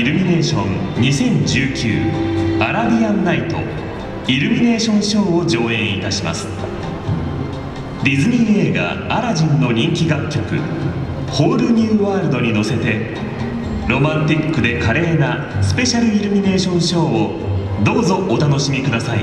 ルミネーション2019アラビアンナイトイルミネーションショーを上演いたします。ディズニー映画アラジンの人気楽曲ホールニューワールドに乗せてロマンティックで華麗なスペシャルイルミネーションショーをどうぞお楽しみください。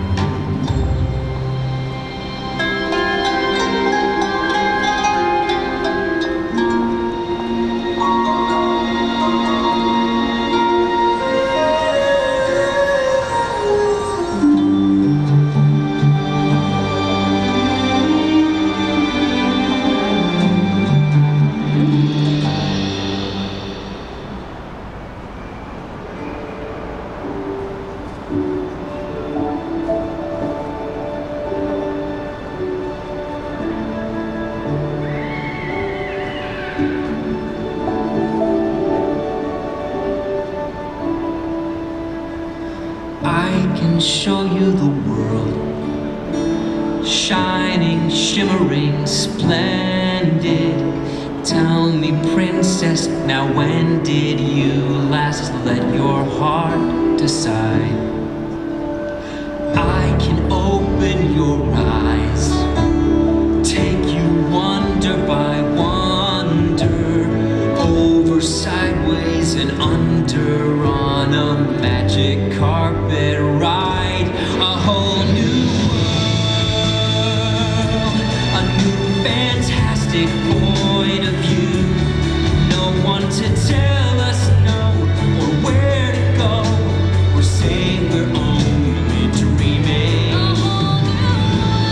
I can show you the world, shining, shimmering, splendid. Tell me, princess, now when did you last let your heart decide? I can open your eyes, take you wonder by wonder, over, sideways, and under on a magic carpet ride. A whole new world, a new fantastic point of view. No one to tell us no or where to go. We're saying we're only dreaming. A whole new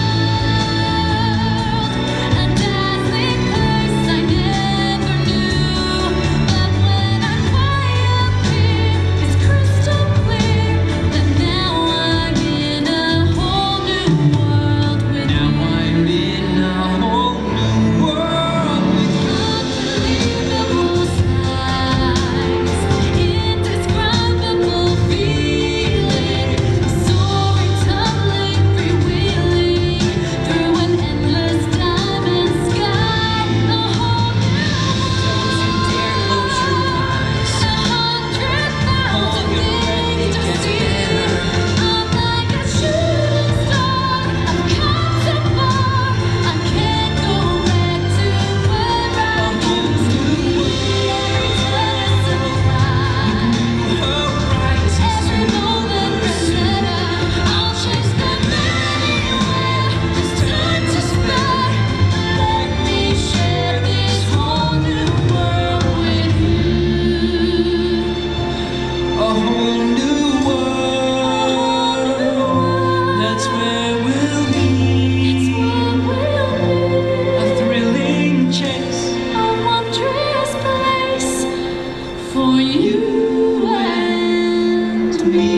world, a dazzling place I never knew. But when I fly up here, it's crystal clear that now I'm in a whole new world with Now you. I'm in a whole new world with you. Unbelievable sights, indescribable feeling, soaring, tumbling, freewheeling through an endless diamond sky. A whole new Don't you dare close your eyes. 100,000 Hold your breath, it things to gets see. better. I'm like a shooting star. I've come so far. I can't go back to where I used to be. Every turn is a surprise. Every moment better. I'll chase them anywhere. There's time to spare. Let me share this whole new world with you. A whole new world, that's where we'll be. A thrilling chase A wondrous place for you and me.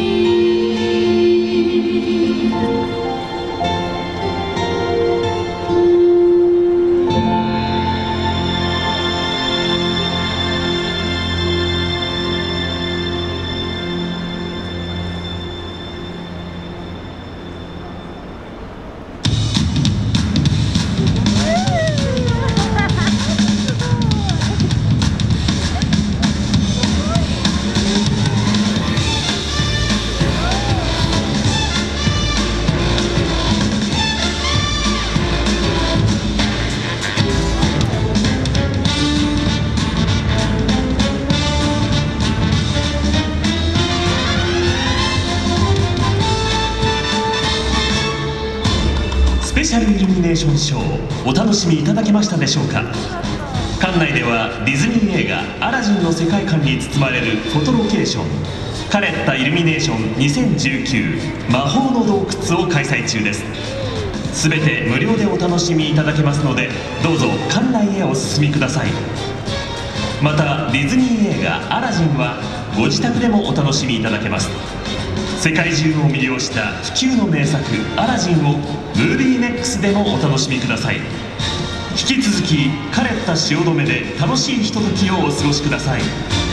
スペシャルイルミネーションショーお楽しみいただけましたでしょうか。館内ではディズニー映画アラジンの世界観に包まれるフォトロケーションカレッタイルミネーション2019魔法の洞窟を開催中です。すべて無料でお楽しみいただけますのでどうぞ館内へお進みください。またディズニー映画アラジンはご自宅でもお楽しみいただけます。世界中を魅了した不朽の名作アラジンをムービーネックスでもお楽しみください。引き続きカレッタ汐留で楽しいひとときをお過ごしください。